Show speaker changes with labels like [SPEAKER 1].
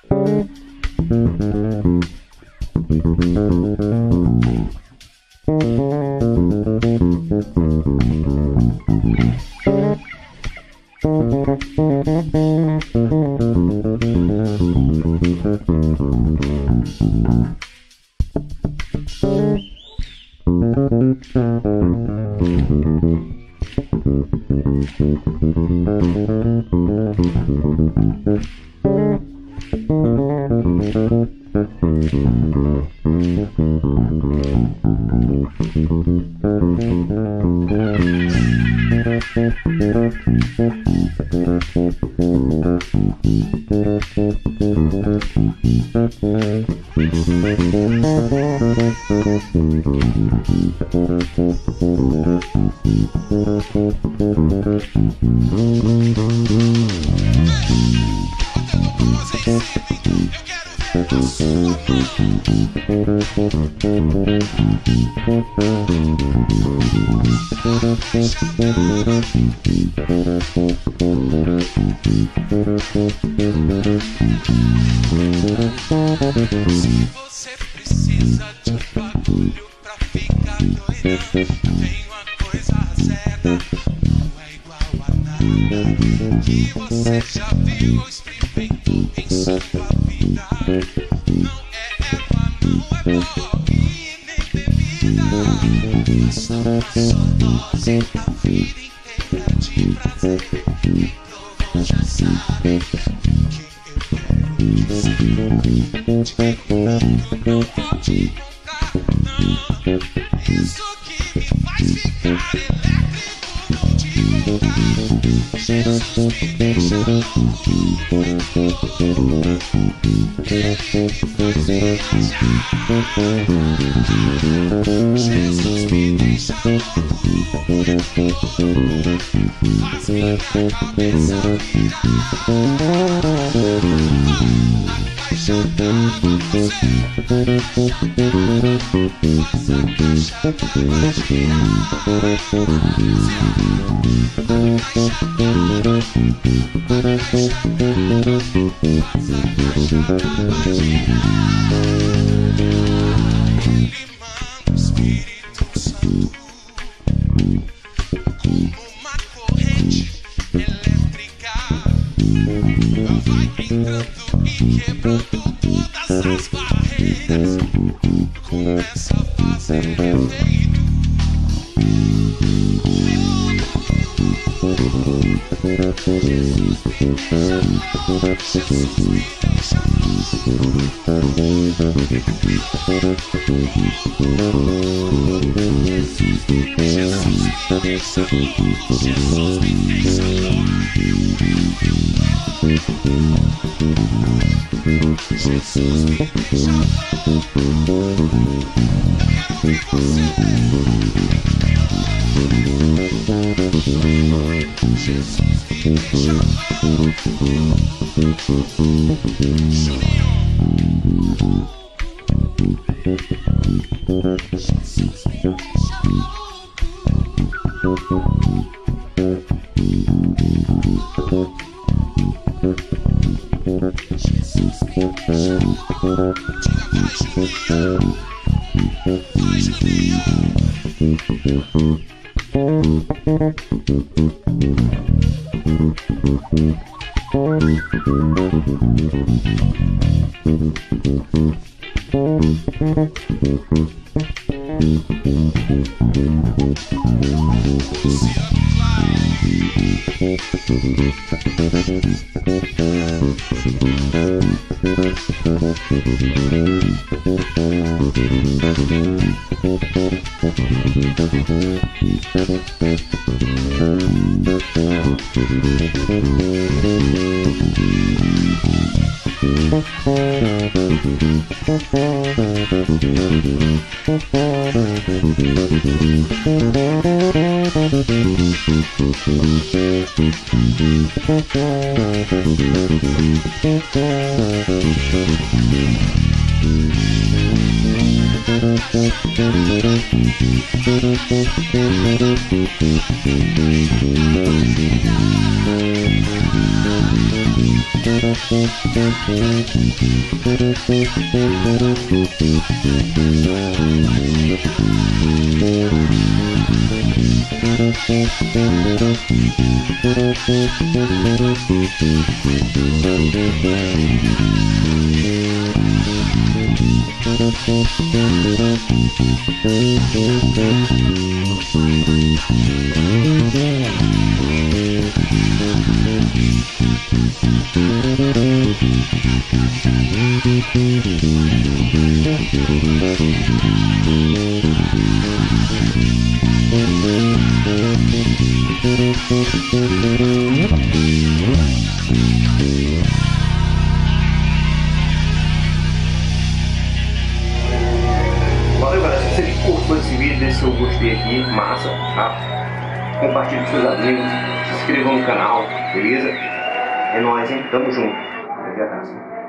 [SPEAKER 1] Você precisa de bagulho pra ficar doida. Tem uma coisa certa, não é igual a nada que você já viu ou experimentou em sua vida. Não é erva, não é pó e nem bebida. Basta uma só dose a vida inteira de prazer. Quem provou já sabe o que eu quero dizer. De que comigo não vou te contar, não. Isso que me faz ficar elétrico, vou te contar. Jesus me deixa louco, ele me faz viajar. Jesus me deixa louco, faz minha cabeça apaixonado por você. Essa caixa limando o Espírito Santo como uma corrente elétrica. Vai entrando e quebrando todas as barreiras. Começa a fazer efeito. Jesus me deixa
[SPEAKER 2] Valeu, galera. Se você curtiu esse vídeo, deixe seu gostei aqui, massa, tá? Compartilhe com seus amigos, se inscrevam no canal, beleza? É nóis, hein? Tamo junto. Até a próxima.